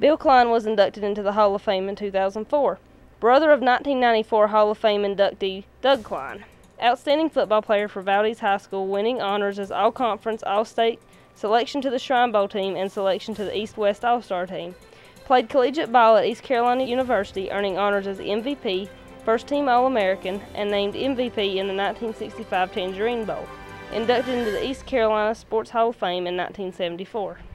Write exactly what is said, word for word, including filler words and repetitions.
Bill Cline was inducted into the Hall of Fame in two thousand four. Brother of nineteen ninety-four Hall of Fame inductee Doug Cline. Outstanding football player for Valdez High School, winning honors as All-Conference, All-State, selection to the Shrine Bowl team, and selection to the East-West All-Star team. Played collegiate ball at East Carolina University, earning honors as M V P, first-team All-American, and named M V P in the nineteen sixty-five Tangerine Bowl. Inducted into the East Carolina Sports Hall of Fame in nineteen seventy-four.